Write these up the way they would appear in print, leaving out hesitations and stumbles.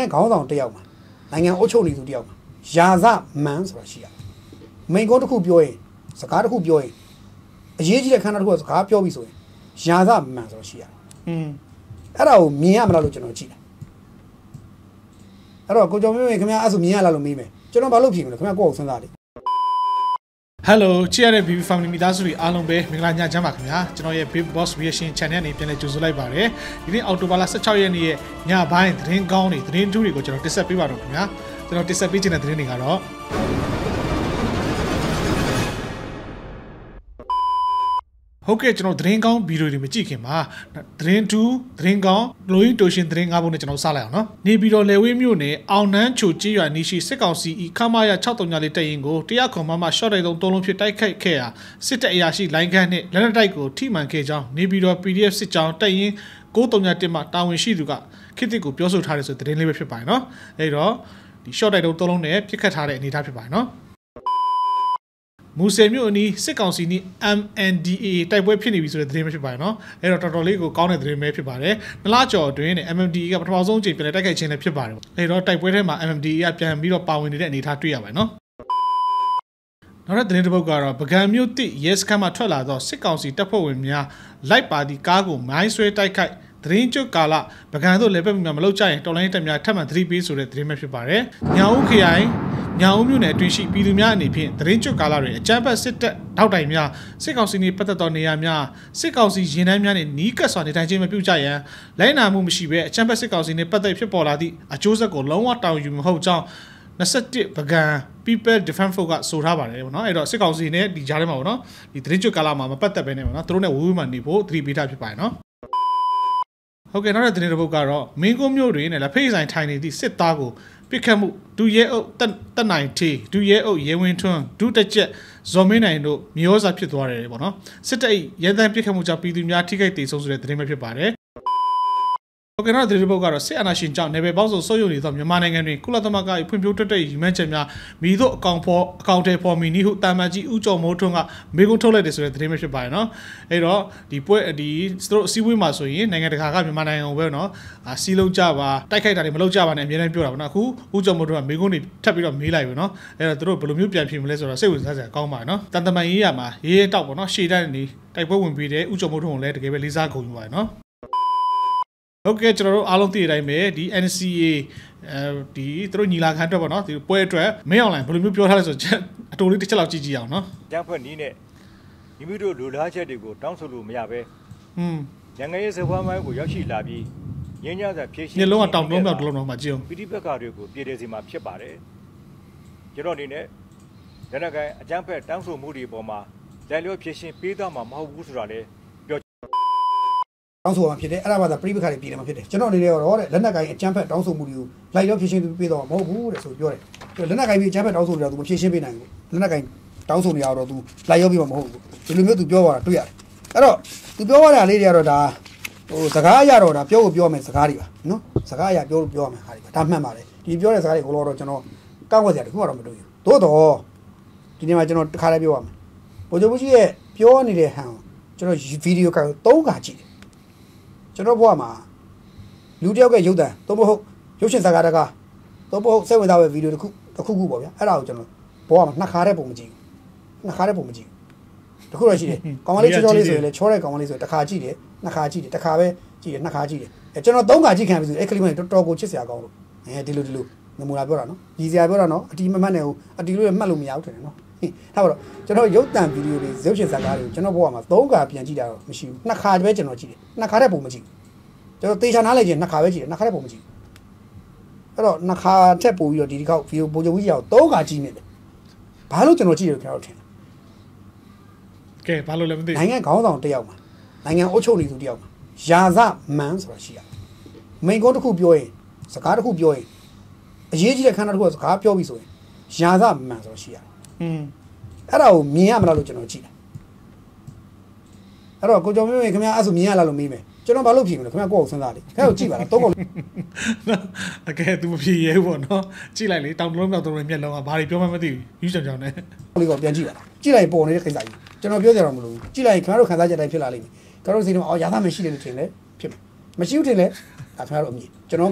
ခေါင်းဆောင်တယောက်မှာနိုင်ငံအုပ်ချုပ်နေသူတယောက်မှာယာဇမန်ဆိုတာရှိရမိန်ကုန်းတစ်ခုပြောရင်စကားတစ်ခုပြောရင်အရေးကြီးတဲ့ခန္ဓာတစ်ခုကစကားပြောပြီဆိုရင်ယာဇမန်ဆိုတာရှိရတယ်အဲ့ဒါကိုမြင်ရမလားလို့ကျွန်တော်ကြည့်တယ်အဲ့တော့ကိုကျော်မင်းခင်ဗျာအဲ့ဆိုမြင်ရလားလို့မေးမယ်ကျွန်တော်ဘာလို့ဖြေမလဲခင်ဗျာကိုယ့်ကိုစဉ်းစားလေ Hello ချစ်ရတဲ့ BB Family မိသားစုတွေအားလုံးပဲမင်္ဂလာညချမ်းပါခင်ဗျာကျွန်တော်ရဲ့ Big Boss Reaction Channel နဲ့ပြန်လည်ကြိုဆိုလိုက်ပါတယ်ဒီနေ့အောက်တိုဘာလ16ရက်နေ့ရဲ့ညပိုင်းသတင်းကောင်းတွေသတင်းထူးတွေကိုကျွန်တော်တင်ဆက်ပေးပါတော့ခင်ဗျာကျွန်တော်တင်ဆက်ပေးချင်တဲ့သတင်းတွေကတော့ဟုတ်ကဲ့ကျွန်တော်သတင်းကောင်းဗီဒီယိုတွေမကြည့်ခင်မှာသတင်းထူးသတင်းကောင်းလိုရင်းတိုရှင်သတင်း၅ပုံနဲ့ကျွန်တော်စလိုက်အောင်နော်နေပြည်တော်လေဝေးမြို့နယ်အောင်နန်းချိုကြေးရွာနီရှိစစ်ကောင်စီဤခမာရ639လေးတက်ရင်ကိုတရားခွန်မရှော့တိုက်သုံးလုံးဖြစ်တိုက်ခိုက်ခဲ့ရာစစ်တပ်အရာရှိလိုင်းခန့်နဲ့လက်နက်တိုက်ကိုထိမှန်ခဲ့ကြောင်းနေပြည်တော် PDF စစ်ကြောင်းတက်ရင်931မှာတာဝန်ရှိသူကခေတ်တစ်ကိုပြောဆိုထားတယ်ဆိုတဲ့သတင်းလေးပဲဖြစ်ပါတယ်နော်အဲ့တော့ဒီ short တိုက်သုံးလုံးနဲ့ပြစ်ခတ်ထားတဲ့အနေအထားဖြစ်ပါတယ်နော်မူဆယ်မြို့အနီးစစ်ကောင်စီနီး MNDAA တိုက်ပွဲဖြစ်နေပြီဆိုတဲ့သတင်းပဲဖြစ်ပါတယ်နော်အဲ့တော့တော်တော်လေးကိုကောင်းတဲ့သတင်းပဲဖြစ်ပါတယ်နလကျော်အတွင်းနဲ့ MNDAA ကပထမဆုံးအကြိမ်ပြန်လည်တိုက်ခိုက်ခြင်းလည်းဖြစ်ပါတယ်အဲ့တော့တိုက်ပွဲထဲမှာ MNDAA ကပြန်ပြီးတော့ပါဝင်နေတဲ့အနေအထားတွေ့ရပါတယ်နော်နောက်တဲ့သတင်းတစ်ပုဒ်ကတော့ပကံမြို့တစ်ရဲစခန်းမှာထွက်လာသောစစ်ကောင်စီတပ်ဖွဲ့ဝင်များလိုက်ပါသည့်ကားကိုမိုင်းဆွဲတိုက်ခိုက်သတင်းကျွတ်ကာလပကံတို့လည်းပဲမလောက်ကြရင်တော်လိုင်းတက်များထပ်မံသတိပေးဆိုတဲ့သတင်းပဲဖြစ်ပါတယ်ညောင်ဦးခရိုင်ညောင်ဦးမြို့နယ်အတွင်းရှိပြည်သူများအနေဖြင့်သတင်းကျွတ်ကာလတွင်အကြမ်းဖက်စစ်တပ်ထောက်တိုင်များစစ်ကောင်စီနှင့်ပတ်သက်သောနေရာများစစ်ကောင်စီရင်တန်းများနှင့်နီးကပ်စွာနေထိုင်ခြင်းမပြုကြရန်လိုင်းနာမှုမရှိဘဲအကြမ်းဖက်စစ်ကောင်စီနှင့်ပတ်သက်ဖြစ်ပေါ်လာသည့်အကျိုးဆက်ကိုလုံးဝတောင်းယူမဟုတ်ကြောင်း21ပကံ People Defense Force ကဆိုထားပါတယ်ပေါ့နော်အဲ့တော့စစ်ကောင်စီနဲ့ဒီကြားထဲမှာပေါ့နော်ဒီသတင်းကျွတ်ကာလမှာမပတ်သက်ဘဲနဲ့ပေါ့နော်သူတို့နဲ့ဝေးဝေးမှနေဖို့သတိပေးထားဖြစ်ပါတယ်နော်ဟုတ်ကဲ့နောက်တဲ့သတင်းတစ်ပုဒ်ကတော့မင်းကုန်းမြို့တွင်လက်ဖိတ်ဆိုင်ထိုင်နေသည့်စစ်သားကိုပြစ်ခတ်မှုဒူရဲအုပ်တက်နိုင်တီဒူရဲအုပ်ရဲဝင်းထွန်းဒူတက်ကျက်ဇော်မင်းနိုင်တို့မျိုးစားဖြစ်သွားတယ်ပေါ့နော်စစ်တပ်ရဲတန်းပြစ်ခတ်မှုကြောင့်ပြည်သူများထိခိုက်ဒေဆုံးဆိုတဲ့သတင်းပဲဖြစ်ပါတယ်ဟုတ်ကဲ့နောက်သတင်းတစ်ပုဒ်ကတော့စစ်အာဏာရှင်ကြောင့်နေပယ်ပေါင်းစုံစိုးရုံနေသောမြန်မာနိုင်ငံတွင်ကုလသမဂ္ဂ၏ဖွံ့ဖြိုးတိုးတက်ရေးရည်မှန်းချက်များမိတို့အကောင့်ထဲပေါ်မီနည်းဟုတာမန်ကြီးဦးကျော်မိုးထွန်းကမေးခွန်းထုတ်လိုက်တယ်ဆိုတဲ့သတင်းပဲဖြစ်ပါတယ်နော်အဲ့တော့ဒီပွဲဒီသူတို့အစည်းအဝေးမှာဆိုရင်နိုင်ငံတကာကမြန်မာနိုင်ငံကိုပဲနော်စီးလုံးကြပါတိုက်ခိုက်တာတွေမလုပ်ကြပါနဲ့အများနဲ့ပြောတာပေါ့နော်အခုဦးကျော်မိုးထွန်းကမေးခွန်းတွေထပ်ပြီးတော့မေးလိုက်ပြီနော်အဲ့တော့သူတို့ဘယ်လိုမျိုးပြန်ဖြေမလဲဆိုတော့စိတ်ဝင်စားစရာကောင်းပါတယ်နော်တန်တမန်ရေးရမှာရေးတောက်ပေါ့နော်ရှေ့တန်းနေတိုက်ပွဲဝင်ပြီးတဲ့ဦးကျော်မိုးထွန်းကိုလည်းတကယ်ပဲလေးစားဂုဏ်ယူပါတယ်နော်ဟုတ်ကဲ့ကျွန်တော်တို့အားလုံးသိတဲ့အတိုင်းပဲဒီ NCA ဒီသူတို့ညီလာခံအတွက်ပေါ့နော်ဒီပွဲအတွက်မင်းအောင်လိုင်းဘယ်လိုမျိုးပြောထားလဲဆိုတော့အတူလေးတစ်ချက်လောက်ကြည့်ကြည့်အောင်နော်ကျန်းဖွက်နီးနဲ့မိမိတို့လူလားချက်တွေကိုတောင်းဆိုလို့မရပဲနိုင်ငံရေးစပွဲမိုင်းကိုရောက်ရှိလာပြီးငင်းညစာဖြည့်ရှင်းညလုံးကတောင်တုံးမြောက်တလုံးတော့မှကြည့်အောင်ပိဋိပတ်ကတွေကိုပြည်တယ်စီမှာဖြစ်ပါတယ်ကျွန်တော်အနေနဲ့လက်နက်ကိုင်အကျန်းဖက်တောင်းဆိုမှုတွေပေါ်မှာလက်လျောဖြည့်ရှင်းပေးတော့မှာမဟုတ်ဘူးဆိုတာလေတောင်းဆိုမှာဖြစ်တယ်အဲ့ဒါမှသာပြိပခါတွေပြည်တယ်မှာဖြစ်တယ်ကျွန်တော်အနေနဲ့တော့တဲ့လက်နက်ကိုင်အကြမ်းဖက်တောင်းဆိုမှုတွေကိုလိုက်ရောဖြည့်ရှင်းပေးတော့မဟုတ်ဘူးတဲ့ဆိုပြောတယ်လက်နက်ကိုင်ပြီးအကြမ်းဖက်တောင်းဆိုနေတာသူမဖြည့်ရှင်းပေးနိုင်ဘူးလက်နက်ကိုင်တောင်းဆိုနေရတော့သူလိုက်ရောပြီးမှမဟုတ်ဘူးဒီလိုမျိုးသူပြောသွားတာတွေ့ရတယ်အဲ့တော့သူပြောသွားတာလေးတွေကတော့ဒါဟိုစကားအရတော့ဒါပြောဖို့ပြောမယ်စကားတွေပါနော်စကားအရပြောလို့ပြောရမယ်ဟာတွေပါဒါမှန်ပါတယ်ဒီပြောတဲ့စကားတွေဟိုတော့ကျွန်တော်ကောက်ွက်စရာတခုတော့မတွေ့ဘူးသို့တော့ဒီနေ့မှာကျွန်တော်တစ်ခါလေးပြောရမယ်ဗိုလ်ချုပ်ကြီးရဲ့ပြောနေတဲ့ဟန်ကျွန်တော်ဗီဒီယိုက3ခါကြည့်ကျွန်တော်ဘဝမှာလူတယောက်ကရုပ်သံသို့မဟုတ်ရုပ်ရှင်ဇာတ်ကားတကားသို့မဟုတ်စိတ်ဝင်စားတဲ့ဗီဒီယိုတစ်ခုပေါ့ဗျာအဲ့ဒါကိုကျွန်တော်ဘဝမှာနှစ်ခါတည်းပုံမကြည့်ဘူးနှစ်ခါတည်းပုံမကြည့်ဘူးတခုတော့ရှိတယ်ကောင်မလေးချောချောလေးဆိုရင်လေချောတဲ့ကောင်မလေးဆိုတစ်ခါကြည့်တယ်နှစ်ခါကြည့်တယ်တစ်ခါပဲကြည့်တယ်နှစ်ခါကြည့်တယ်အဲကျွန်တော်3ခါကြည့်ခံပြီဆိုအဲ့ကလေးမလေးတော်တော်ကိုချစ်စရာကောင်းလို့ဒီလိုနမူနာပြောတာနော်ညီစရာပြောတာနော်အတီမမှတ်နဲ့ဟိုအတီလို့မှတ်လို့မရဘူးထင်တယ်နော်ထားပါတော့ကျွန်တော်ရုပ်သံဗီဒီယိုတွေရုပ်ရှင်ဇာတ်ကားတွေကိုကျွန်တော်ဘဝမှာ3ခါပြန်ကြည့်တာတော့မရှိဘူးနှစ်ခါပဲကျွန်တော်ကြည့်တယ်နှစ်ခါတည်းပုံမကြည့်ဘူးကျွန်တော်တေချာနားလိုက်ခြင်းနှစ်ခါပဲကြည့်တယ်နှစ်ခါတည်းပုံမကြည့်ဘူးအဲ့တော့နှစ်ခါထက်ပို့ပြီးတော့ဒီတစ်ခေါက်ဗီဒီယိုပုံချုပ်ကြီးအောင်3ခါကြည့်နေတယ်ဘာလို့ကျွန်တော်ကြည့်ရခင်ဗျားတို့ထင်ကဲဘာလို့လဲမသိဘူးနိုင်ငံခေါင်းဆောင်တယောက်မှာနိုင်ငံအုပ်ချုပ်နေသူတယောက်မှာယာဇမန်ဆိုတာရှိရမိန်ကုန်းတစ်ခုပြောရင်စကားတစ်ခုပြောရင်အရေးကြီးတဲ့ခန္ဓာတစ်ခုကစကားပြောပြီဆိုရင်ယာဇမန်ဆိုတာရှိရအဲ့ဒါကိုမြင်ရမလားလို့ကျွန်တော်ကြည့်တယ်အဲ့တော့ကိုကျော်မင်းခင်ဗျားအဲ့ဆိုမြင်ရလားလို့မေးမယ်ကျွန်တော်ဘာလို့ဖြေမလဲခင်ဗျားကိုယ့်ကိုစဉ်းစားလေခင်ဗျားကိုကြည့်ပါလားတော့ပေါ့အကဲသူမဖြေရဲပေါ့နော်ကြည့်လိုက်လေတောင်တလုံးမြောက်တလုံးမျက်လုံးကဘာတွေပြောမှမသိဘူးယူချောင်ချောင်နဲ့လေးကပြန်ကြည့်ပါလားကြည့်လိုက်ပေါ်နေတဲ့ကိစ္စကြီးကျွန်တော်ပြောကြရအောင်မလို့ကြည့်လိုက်ခင်ဗျားတို့ခံစားချက်တိုင်းဖြစ်လာလိမ့်မယ်ခင်ဗျားတို့စိတ်ထဲမှာအော်ရာသမရှိတယ်လို့ထင်လဲဖြစ်မယ်မရှိဘူးထင်လဲဒါခင်ဗျားတို့အမြင်ကျွန်တော်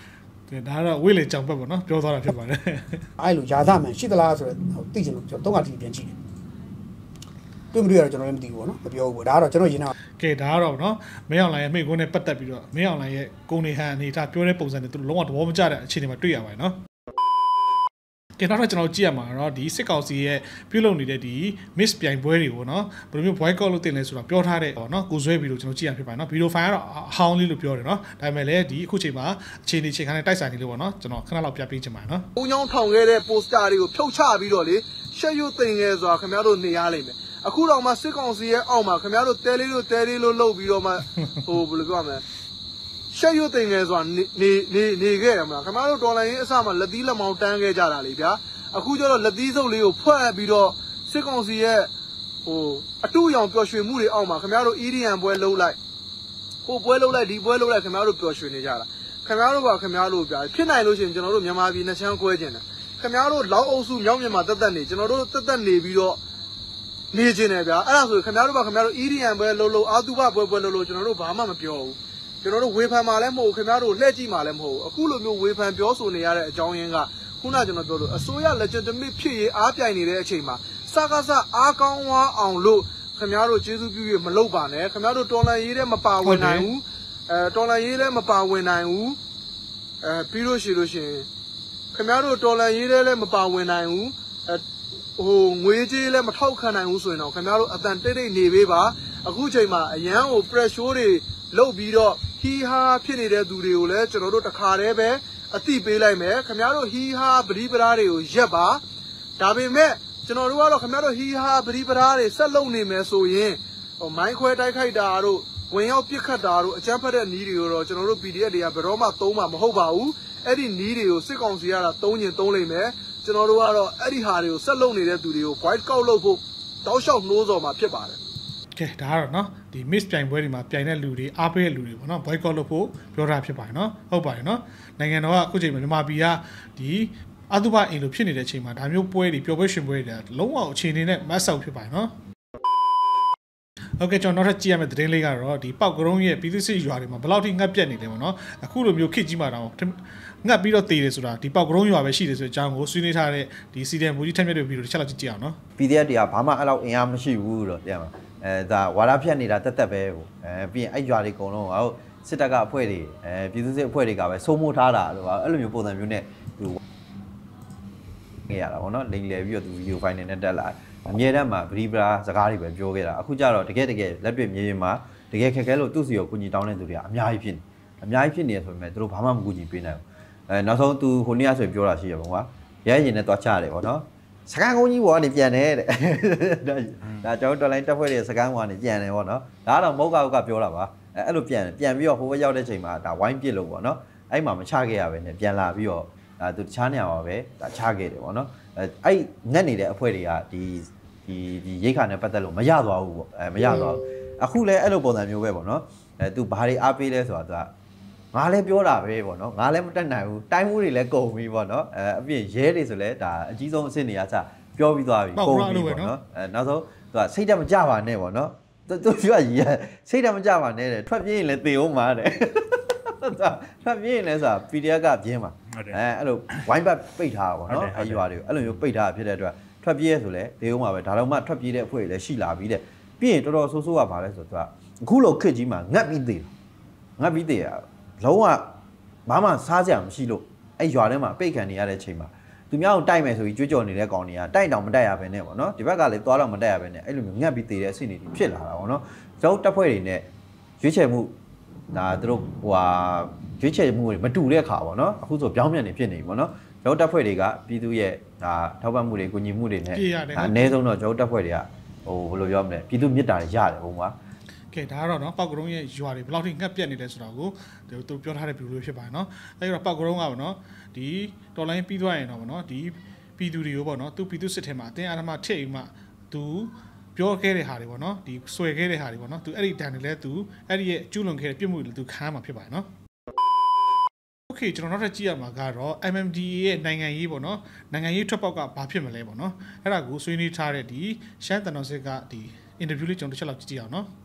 ဒါကတော့ဝိလေကြောင်ဘက်ပေါ့နော်ပြောသွားတာဖြစ်ပါတယ်အဲ့လိုယာသမှန်ရှိသလားဆိုတော့သိချင်လို့ကျွန်တော်3ခါတိပြန်ကြည့်တယ်တွေ့မတွေ့ရတော့ကျွန်တော်လည်းမသိဘူးပေါ့နော်မပြောဘူးပေါ့ဒါကတော့ကျွန်တော်ရင်နာကဲဒါကတော့နော်မင်းအောင်လိုင်ရဲ့မိကုန်းနဲ့ပတ်သက်ပြီးတော့မင်းအောင်လိုင်ရဲ့ကိုနေဟန်အနေထားပြောတဲ့ပုံစံတွေသူလုံးဝသဘောမကျတဲ့အခြေအနေမှာတွေ့ရပါတယ်နော်ကဲတော့ကျွန်တော်ကြည့်ရမှာတော့ဒီစစ်ကောင်စီရဲ့ပြုလုပ်နေတဲ့ဒီ miss ပြိုင်ပွဲတွေကိုနော်ဘယ်လိုမျိုး boycott လုပ်တင်လဲဆိုတော့ပြောထားတဲ့ပေါ့နော်ကိုဆွဲပြီးတော့ကျွန်တော်ကြည့်ရဖြစ်ပါတယ်နော်ဗီဒီယိုဖိုင်ကတော့အဟောင်းလေးလို့ပြောတယ်နော်ဒါပေမဲ့လည်းဒီအခုချိန်မှာအခြေအနေချိန်ခါနဲ့တိုက်ဆိုင်နေလို့ပေါ့နော်ကျွန်တော်ခဏလောက်ပြပေးချင်ပါတယ်နော်။ဦးညောင်းထောင်ခဲ့တဲ့ poster တွေကိုဖြုတ်ချပြီးတော့လေရှက်ရွတ်သိင်ခဲ့ဆိုတာခင်ဗျားတို့နေရလိမ့်မယ်။အခုတော့မှစစ်ကောင်စီရဲ့အောက်မှာခင်ဗျားတို့တဲလေးလို့လှုပ်ပြီးတော့မှဟိုဘယ်လိုပြောမလဲရှက်ရွတ်သိင်ခဲ့ဆိုတာနေခဲ့ရမလားခင်ဗျားတို့တော်လိုင်းရေးအစမှလက်သီးလက်မောင်းတန်းခဲ့ကြတာလေဗျာ။အခုကျတော့လက်သီးစုပ်လေးကိုဖွဲ့ပြီးတော့စစ်ကောင်စီရဲ့ဟိုအတူရောင်ပျော်ရွှင်မှုတွေအောက်မှာခင်ဗျားတို့ EDM ပွဲလှုပ်လိုက်ဟိုပွဲလှုပ်လိုက်ဒီပွဲလှုပ်လိုက်ခင်ဗျားတို့ပျော်ရွှင်နေကြတာခင်ဗျားတို့ကခင်ဗျားတို့ပြဖြစ်နိုင်လို့ရှိရင်ကျွန်တော်တို့မြန်မာပြည်နှစ်ချမ်းကွဲကျင်တယ်ခင်ဗျားတို့လောက်အုပ်စုမြောက်မြန်မာတက်နေကျွန်တော်တို့တက်နေပြီးတော့နေကျင်တယ်ဗျာအဲ့ဒါဆိုခင်ဗျားတို့ကခင်ဗျားတို့ EDM ပွဲလှုပ်အာတုဘပွဲလှုပ်ကျွန်တော်တို့ဘာမှမပြောဘူးကျွန်တော်တို့ဝေဖန်မှလည်းမဟုတ်ခင်ဗျားတို့လှည့်ကြည့်မှလည်းမဟုတ်အခုလိုမျိုးဝေဖန်ပြောဆိုနေရတဲ့အကြောင်းရင်းကခုနကျွန်တော်ပြောလို့အစိုးရ legitimate ဖြစ်ရေးအားပြိုင်နေတဲ့အချိန်မှာစကားစအားကောင်းဝါအောင်လို့ခင်ဗျားတို့ကျေးဇူးပြုရမလုပ်ပါနဲ့ခင်ဗျားတို့တော်လန်ရေးတဲ့မပါဝင်နိုင်ဘူးတော်လန်ရေးလည်းမပါဝင်နိုင်ဘူးပြီးလို့ရှိရင်ခင်ဗျားတို့တော်လန်ရေးလည်းမပါဝင်နိုင်ဘူးဟိုငွေကြေးလည်းမထောက်ခံနိုင်ဘူးဆိုရင်တော့ခင်ဗျားတို့အတန်တိတ်နေပေးပါအခုချိန်မှာအရန်ကို pressure တွေလုပ်ပြီးတော့ဟီဟာဖြစ်နေတဲ့သူတွေကိုလည်းကျွန်တော်တို့တခါတည်းပဲအတိပေးလိုက်မယ်ခင်ဗျားတို့ဟီဟာပရိပရာတွေကိုရက်ပါဒါပေမဲ့ကျွန်တော်တို့ကတော့ခင်ဗျားတို့ဟီဟာပရိပရာတွေဆက်လုပ်နေမယ်ဆိုရင်ဟိုမိုင်းခွဲတိုက်ခိုက်တာတို့ဝင်ရောက်ပြစ်ခတ်တာတို့အကြမ်းဖက်တဲ့နည်းတွေကိုတော့ကျွန်တော်တို့ PDF တွေကဘယ်တော့မှသုံးမှာမဟုတ်ပါဘူးအဲ့ဒီနည်းတွေကိုစစ်ကောင်စီကသုံးလိမ့်မယ်ကျွန်တော်တို့ကတော့အဲ့ဒီဟာတွေကိုဆက်လုပ်နေတဲ့သူတွေကို white out လုပ်ဖို့တောက်လျှောက်နှိုးဆော်မှာဖြစ်ပါတယ်ကဲဒါကတော့နော်ဒီ miss ပြိုင်ပွဲတွေမှာပြိုင်တဲ့လူတွေအားပေးတဲ့လူတွေပေါ့နော် boycott လုပ်ဖို့ပြောတာဖြစ်ပါတယ်နော်ဟုတ်ပါတယ်နော်နိုင်ငံတော်ကအခုချိန်မှာမြန်မာပြည်ကဒီအတုပအိမ်လိုဖြစ်နေတဲ့အချိန်မှာဒါမျိုးပွဲတွေပျော်ပွဲရှင်ပွဲတွေလုံးဝအခြေအနေနဲ့မတ်ဆောက်ဖြစ်ပါတယ်နော်ဟုတ်ကဲ့ကျွန်တော်နောက်ထပ်ကြည့်ရမယ့်သတင်းလေးကတော့ဒီပောက်ကရုံးရဲ့ပြည်သူ့စစ်ရွာတွေမှာဘယ်လောက်ထိငတ်ပြတ်နေလဲပေါ့နော်အခုလိုမျိုးခစ်ကြီးမှာတော့ငတ်ပြီးတော့တည်တယ်ဆိုတာဒီပောက်ကရုံးရွာပဲရှိတယ်ဆိုတဲ့အကြောင်းကိုဆွေးနွေးထားတဲ့ဒီစီဒန်မူကြီးထက်မြက်တွေဗီဒီယိုတစ်ချက်လောက်ကြည့်အောင်နော် PDF တွေကဘာမှအဲ့လောက်အင်အားမရှိဘူးတော့ပြန်ပါဒါဝါရဖြတ်နေတာတက်တက်ပဲဟိုပြီးရင်အဲ့ရွာတွေအကုန်လုံးဟိုစစ်တပ်ကအဖွဲ့တွေပြည်သူ့စစ်အဖွဲ့တွေကပဲစိုးမိုးထားတာလို့အဲ့လိုမျိုးပုံစံမျိုးနဲ့သူခဲ့ရတာပေါ့နော်လိန်လည်ပြီးတော့သူဗီဒီယိုဖိုင်နဲ့တက်လာအမြဲတမ်းမှာဗရီပရာစကားတွေပဲပြောခဲ့တာအခုကျတော့တကယ်လက်တွေ့မြေပြင်မှာတကယ်ခက်ခဲလို့သူ့စီကိုကူညီတောင်းတဲ့သူတွေကအများကြီးဖြစ်နေဆိုပေမဲ့သူတို့ဘာမှမကူညီပေးနိုင်ဘူးနောက်ဆုံးသူဟိုနေ့ကဆိုပြောတာရှိရပါဘောရဲရင်နဲ့တွားချတယ်ပေါ့နော်စကန်ကုန်းကြီးဘောကနေပြန်တယ်တဲ့ဒါကျွန်တော်တော်လိုင်းတက်ဖွဲ့တဲ့စကန်ဘောကနေပြန်တယ်ပေါ့နော်ဒါကတော့မဟုတ်ကပြောတာပါအဲ့လိုပြန်ပြီးတော့ဟိုဘက်ရောက်တဲ့ချိန်မှာဒါဝိုင်းပစ်လို့ပေါ့နော်အဲ့မှာမချခဲ့ရပဲနဲ့ပြန်လာပြီးတော့ဒါသူတခြားနေရာမှာပဲဒါချခဲ့တယ်ပေါ့နော်အဲ့ငတ်နေတဲ့အဖွဲ့တွေကဒီရိတ်ခါနဲ့ပတ်သက်လို့မရသွားဘူးပေါ့မရသွားဘူးအခုလည်းအဲ့လိုပုံစံမျိုးပဲပေါ့နော်သူဘာတွေအားပေးလဲဆိုတာသူကငါလည်းပြောတာပဲပေါ့နော်ငါလည်းမတက်နိုင်ဘူးတိုင်းမှုတွေလည်းကုန်ပြီပေါ့နော်အပြင်ရဲတွေဆိုလဲဒါအကြီးဆုံးအဆင့်တွေကစပြောပြီးသွားပြီကုန်ပြီပေါ့နော်နောက်ဆုံးသူကစိတ်ဓာတ်မကြပါနဲ့ပေါ့နော်သူပြောရစိတ်ဓာတ်မကြပါနဲ့တဲ့ထွက်ပြေးရင်လည်းသေအောင်ပါတဲ့ထွက်ပြေးရင်လည်းဆိုတာ PDF ကပြင်းပါအဲ့လိုဝိုင်းဘတ်ပိတ်ထားတာပေါ့နော်အဲ့ရွာတွေကိုအဲ့လိုမျိုးပိတ်ထားဖြစ်တဲ့အတွက်ထွက်ပြေးရဆိုလဲသေအောင်ပါပဲဒါတော့မှထွက်ပြေးတဲ့အဖွဲ့တွေလည်းရှိလာပြီတဲ့ပြီးရင်တော်တော်ဆိုးကပါလဲဆိုတော့သူကအခုလိုခစ်ကြီးမှာငတ်ပြီးသေးရလုံးဝဘာမှစားကြမရှိလို့အဲ့ရွာထဲမှာပိတ်ခံနေရတဲ့ချိန်မှာသူများကိုတိုက်မယ်ဆိုပြီးကြွေးကြော်နေတဲ့ကောင်တွေကတိုက်တောင်မတိုက်ရဘဲနဲ့ပေါ့နော်ဒီဘက်ကလည်းသွားတော့မတိုက်ရဘဲနဲ့အဲ့လိုမျိုးငတ်ပြီးသေးတဲ့အဆင့်တွေဖြစ်လာတာပေါ့နော်ကျွန်တော်တပ်ဖွဲ့တွေနဲ့ရွေးချယ်မှုဒါသူတို့ဟိုဟာရွေးချယ်မှုတွေမတူတဲ့အခါပေါ့နော်အခုဆိုပြောင်းပြန်နေဖြစ်နေပြီပေါ့နော်ကျွန်တော်တပ်ဖွဲ့တွေကပြည်သူရဲ့ဒါထောက်ပံ့မှုတွေကူညီမှုတွေနဲ့အနည်းဆုံးတော့ကျွန်တော်တပ်ဖွဲ့တွေကဟိုဘယ်လိုပြောမလဲပြည်သူမြစ်တာတွေရတယ်ဘုံကကဲဒါကတော့เนาะပောက်ကရုံးရဲ့ရွာတွေဘယ်လောက်ထိငတ်ပြတ်နေလဲဆိုတော့ကိုသူပြောထားတဲ့ဗီဒီယိုဖြစ်ပါတယ်เนาะအဲဒီတော့ပောက်ကရုံးကပေါ့เนาะဒီတော်လိုင်းပြီးသွားရင်တော့ပေါ့เนาะဒီပြည်သူတွေကိုပေါ့เนาะသူပြည်သူစစ်ထဲမှာအတင်းအဓမ္မထည့်မှသူပြောခဲ့တဲ့ဟာတွေပေါ့เนาะဒီဆွဲခဲ့တဲ့ဟာတွေပေါ့เนาะသူအဲ့ဒီတန်တွေလဲသူအဲ့ဒီရဲ့ကျူးလွန်ခဲ့တဲ့ပြစ်မှုတွေသူခံရမှာဖြစ်ပါတယ်เนาะโอเคကျွန်တော်နောက်ထပ်ကြည့်ရမှာကတော့ MMDA ရဲ့နိုင်ငံရေးပေါ့เนาะနိုင်ငံရေးထွက်ပေါက်ကဘာဖြစ်မလဲပေါ့เนาะအဲ့ဒါကိုဆွေးနွေးထားတဲ့ဒီရှမ်းတန်တော်စစ်ကဒီ interview လေးကျွန်တော်တစ်ချက်လောက်ကြည့်အောင်เนาะ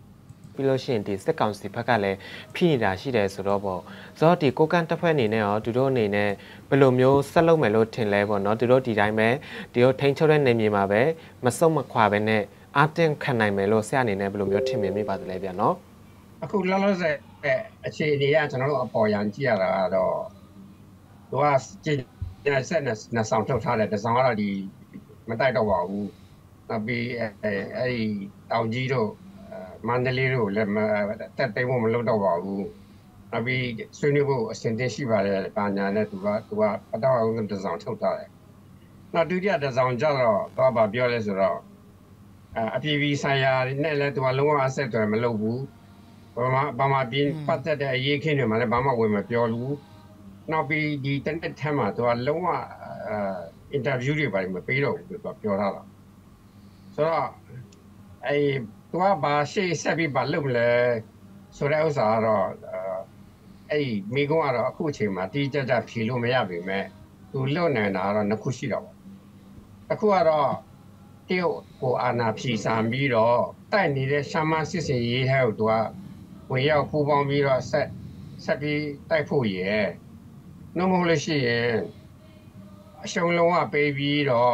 ပြီးလို့ရှိရင်ဒီစစ်ကောင်စီဘက်ကလည်းဖိနေတာရှိတယ်ဆိုတော့ပေါ့ဆိုတော့ဒီကိုကန်တပ်ဖွဲ့အနေနဲ့ရောသူတို့အနေနဲ့ဘယ်လိုမျိုးဆက်လုပ်မယ်လို့ထင်လဲပေါ့နော်သူတို့ဒီတိုင်းပဲဒီတို့ထိန်းချုပ်တဲ့နေမြေမှာပဲမစုံမခွာပဲနဲ့အတင်းခံနိုင်မယ်လို့ဆရာအနေနဲ့ဘယ်လိုမျိုးထင်မြင်မိပါသလဲဗျာနော်အခုလောလောဆယ်အခြေအနေကကျွန်တော်တို့အပေါ်ရန်ကြည့်ရတာကတော့သူကကျင်းဆက်နဲ့ဆောင်ထုတ်ထားတဲ့တစောင်းကတော့ဒီမတိုက်တော့ပါဘူးနောက်ပြီးအဲ့ဒီတောင်ကြီးတို့မန္တလေးတို့လည်းတက်သိမ်းဖို့မလုပ်တော့ပါဘူးနောက်ပြီးဆွေးနွေးဖို့အစဉ်သင့်ရှိပါတယ်။ဘာညာနဲ့သူကပထမဆုံးတစောင်းထုတ်ထားတယ်။နောက်ဒုတိယတစောင်းကျတော့တော့ဗာပြောလဲဆိုတော့အပြည်ပြည်ဆိုင်ရာနဲ့လည်းသူကလုံးဝအဆက်အသွယ်မလုပ်ဘူး။ဘာမှပြင်းပတ်သက်တဲ့အရေးခင်းတွေမှလည်းဘာမှဝင်မပြောဘူး။နောက်ပြီးဒီတနေ့ထက်မှသူကလုံးဝအင်တာဗျူးတွေပါမပေးတော့ဘူးသူကပြောထားတာ။ဆိုတော့သူကဘာရှေ့ဆက်ပြီးဘာလုပ်မလဲဆိုတဲ့ဥစ္စာကတော့အဲ့ဒီမိကုန်းကတော့အခုအချိန်မှာတီးကြကြဖြေလို့မရပေမဲ့သူလွတ်နေတာကတော့နှစ်ခုရှိတော့ပေါ့အခုကတော့တရုတ်ကိုအာဏာဖြီးဆန်ပြီးတော့တိုက်နေတဲ့ရှာမစစ်စင်ရေးဟဲ့ကိုသူကဝင်ရောက်ပူပေါင်းပြီးတော့ဆက်ပြီးတိုက်ဖို့ရယ်နှုတ်မဟုတ်လို့ရှိရင်အရှုံးလုံးဝပေးပြီးတော့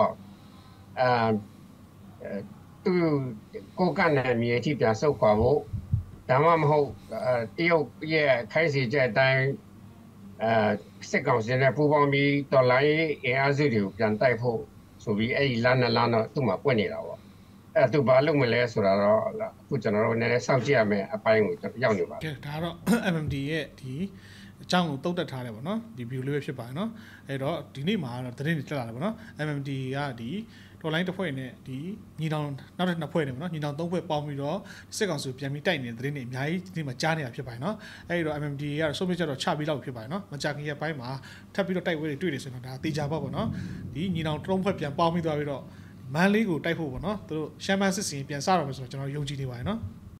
သူကိုကနဲ့မြေအထိပြန်ဆုတ်ခွာဖို့ဒါမှမဟုတ်တရုတ်ရဲ့ခိုင်းစီချက်အတိုင်းစစ်ကောင်စီနဲ့ပူးပေါင်းပြီးတော်လိုင်းအင်အားစုတွေကိုပြန်တိုက်ဖို့ဆိုပြီးအဲ့ဒီလမ်းတော့သူ့မှာပွင့်နေတာပေါ့အဲ့သူဘာလုပ်မလဲဆိုတာတော့အခုကျွန်တော်တို့နည်းနည်းစောင့်ကြည့်ရမယ်အပိုင်းကိုရောက်နေပါကဲဒါတော့ MMD ရဲ့ဒီအကြောင်းကိုတုတ်တက်ထားတယ်ပေါ့နော်ဒီ view လေးပဲဖြစ်ပါတယ်နော်အဲ့တော့ဒီနေ့မှာတော့သတင်းတွေတက်လာတယ်ပေါ့နော် MMD ကဒီတော်လိုင်းတစ်ဖွဲ့နဲ့ဒီညီနောင်နောက်တစ်နှစ်ဖွဲ့နေပေါ့နော်ညီနောင်သုံးဖွဲ့ပေါင်းပြီးတော့စစ်ကောင်စီပြန်ပြီးတိုက်နေတဲ့သတင်းတွေအများကြီးဒီမှာကြားနေတာဖြစ်ပါတယ်နော်အဲ့တော့ MMD ကတော့ဆုံးဖြတ်ချက်တော့ချပြီးလောက်ဖြစ်ပါတယ်နော်မကြာခင်ရက်ပိုင်းမှာထပ်ပြီးတော့တိုက်ပွဲတွေတွေ့နေဆိုတော့ဒါတေချာပေါ့နော်ဒီညီနောင်သုံးဖွဲ့ပြန်ပေါင်းပြီးသွားပြီးတော့မန်လေးကိုတိုက်ဖို့ပေါ့နော်သူတို့ရှမ်းမန်းစစ်စင်ပြန်စတော့မယ်ဆိုတော့ကျွန်တော်ယုံကြည်နေပါတယ်နော်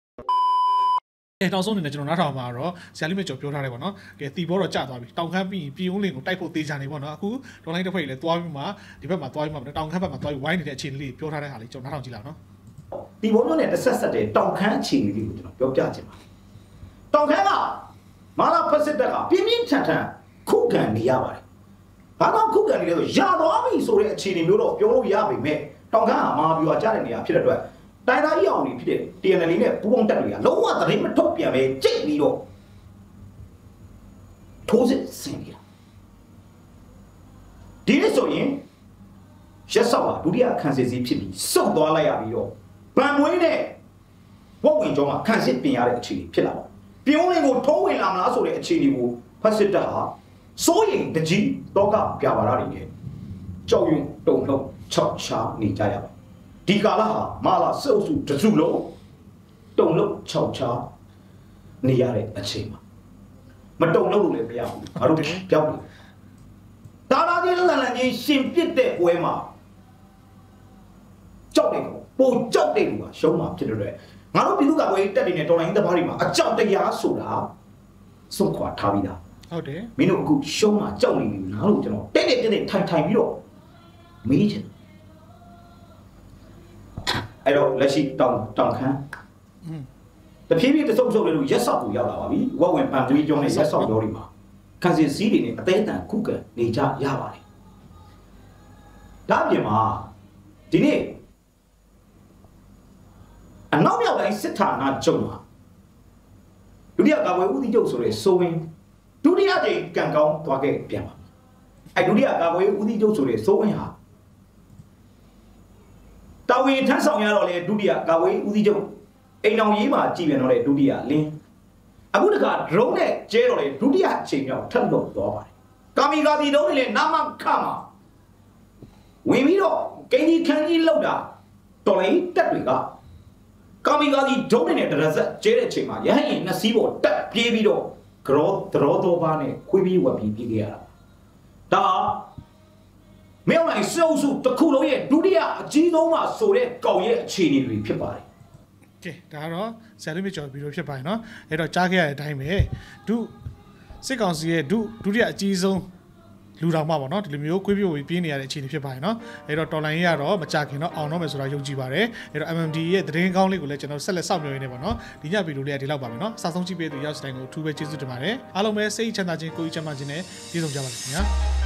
နောက်ဆုံးအနေနဲ့ကျွန်တော်နားထောင်မှာတော့ဆရာလေးမကျော်ပြောထားတယ်ပေါ့နော်ကဲတီဘောတော့ကျသွားပြီတောင်ခမ်းပြီးပြည်ုံးလင်ကိုတိုက်ဖို့သေးချာနေပေါ့နော်အခုဒေါ်လိုက်တစ်ဖက်ကြီးလည်းသွားပြီးမှဒီဘက်မှာသွားပြီးမှတောင်ခမ်းဘက်မှာသွားပြီးဝိုင်းနေတဲ့အခြေအနေလေးပြောထားတဲ့ဟာလေးကျွန်တော်နားထောင်ကြည့်လာနော်တီဘောမျိုးနဲ့တစ်ဆက်တဲ့တောင်ခမ်းအခြေအနေလေးကိုကျွန်တော်ပြောပြချင်ပါတယ်တောင်ခမ်းကမာလာဖက်စစ်တပ်ကပြင်းပြင်းထန်ထန်ခုခံနေရပါတယ်ဘာကြောင့်ခုခံနေလဲဆိုရသွားပြီဆိုတဲ့အခြေအနေမျိုးတော့ပြောလို့ရပါမယ်တောင်ခမ်းကမာပြူအကြတဲ့နေရာဖြစ်တဲ့အတွက်တိုင်းသားကြီးအောင်နေဖြစ်တဲ့ TNL နဲ့ပူးပေါင်းတပ်တွေကလုံးဝသတင်းမထုတ်ပြန်ပဲကြိတ်ပြီးတော့ထိုးစစ်ဆင်နေတာဒီနေ့ဆိုရင်ရက်ဆော့ကဒုတိယခံစစ်စီးဖြစ်ပြီးစုပ်သွားလိုက်ရပြီးတော့ဗန်မွေးနဲ့ဝက်ဝင်ကျော်မှာခံစစ်ပြင်ရတဲ့အခြေအနေဖြစ်လာပါပြုံးလင်းကိုထုံးဝင်လာမလားဆိုတဲ့အခြေအနေကိုဖက်စစ်တပ်ဟာစိုးရိမ်တကြီးတော့ကပြပါရတွေနဲ့ကြောက်ရွံ့တုန်လှုပ်ချောက်ချားနေကြရပါဒီကာလဟာမာလာစုပ်စုတစုလုံးတုံလို့6ချာနေရတဲ့အချိန်မှာမတုံလို့လည်းမရဘူးငါတို့ပြောက်တယ်ဒါလာကြီးလန်လန်ကြီးရှင်ပစ်တဲ့ပွဲမှာကြောက်တယ်ပိုကြောက်တယ်ကရှုံးမှာဖြစ်တဲ့ငါတို့ပြည်သူ့ကာကွယ်ရေးတပ်တွေနဲ့တော်လိုင်းတဘားတွေမှာအကြောက်တရားဆိုတာစွန့်ခွာထားပြီးသားဟုတ်တယ်မင်းတို့အခုရှုံးမှာကြောက်နေပြီငါတို့ကျွန်တော်တဲ့ထိုင်ပြီးတော့မေးချင်အဲ့တော့လက်ရှိတောင်ခမ်းတဖြည်းဖြည်းတဆုပ်ဆုပ်လေးလို့ရက်ဆော့ကိုရောက်လာပါပြီဝက်ဝင်ပန်သွေးကြောင်းနဲ့ရက်ဆော့ရောတွေမှာခံစစ်စည်းတွေနဲ့အသေးအတန်ခုခံနေကြရပါတယ်ဒါအပြင်မှာဒီနေ့အနောက်မြောက်တိုင်းစစ်ဌာနချုပ်မှာဒုတိယကာကွယ်ဦးစီးချုပ်ဆိုတဲ့ဆိုဝင်ဒုတိယကြိမ်ကံကောင်းသွားခဲ့ပြန်ပါအဲ့ဒုတိယကာကွယ်ဦးစီးချုပ်ဆိုတဲ့ဆိုဝင်ဟာတာဝန်ထမ်းဆောင်ရတော့လေဒုတိယကာကွယ်ဦးစီးချုပ်အိမ်တော်ရေးမှာကြည်ပြန်တော့လေဒုတိယလင်းအခုတခါ drone နဲ့ကျဲတော့လေဒုတိယအချိန်မြောက်ထပ်လို့သွားပါတယ်ကာမီကာစီတုံးတွေလည်းနာမခမှာဝင်ပြီးတော့ကင်းကြီးခန်းကြီးလောက်တာတော်လေတက်တွေကကာမီကာစီဒုံးနဲ့တရဇက်ကျဲတဲ့အချိန်မှာရဟရင်နှစ်စီးပေါ်တက်ပြေးပြီးတော့ဂရောတော်ပါနဲ့ခွေးပြီးဝက်ပြီးပြေးခဲ့ရတာဒါမင်းလိုက်စုပ်စုတခုလုံးရဲ့ဒုတိယအကြီးဆုံးမှဆိုတဲ့ကောင်ရဲ့အခြေအနေတွေဖြစ်ပါတယ်။ကဲဒါတော့ဆရာလေးမြကျော်ဗီဒီယိုဖြစ်ပါတယ်နော်။အဲ့တော့ကြားခဲ့ရတဲ့အတိုင်းပဲစစ်ကောင်စီရဲ့ဒုတိယအကြီးဆုံးလူတော်မှပေါ့နော်ဒီလိုမျိုးခွေးပြိုပြီးပြင်းနေရတဲ့အခြေအနေဖြစ်ပါတယ်နော်အဲ့တော့တော်လိုင်းရေးကတော့မကြခင်တော့အောင်တော့မယ်ဆိုတာယုံကြည်ပါတယ်အဲ့တော့ MMD ရဲ့သတင်းကောင်းလေးကိုလည်းကျွန်တော်ဆက်လက်စောင့်မျှော်ရင်းနေပေါ့နော်ဒီညဗီဒီယိုလေးကဒီလောက်ပါပဲနော်စာဆုံးကြည့်ပေးသူရောက်စတိုင်းကိုအထူးပဲကျေးဇူးတင်ပါတယ်အားလုံးပဲစိတ်ချမ်းသာခြင်းကိုယ်ချမ်းသာခြင်းနဲ့ပြည့်စုံကြပါလိမ့်ခင်ဗျာ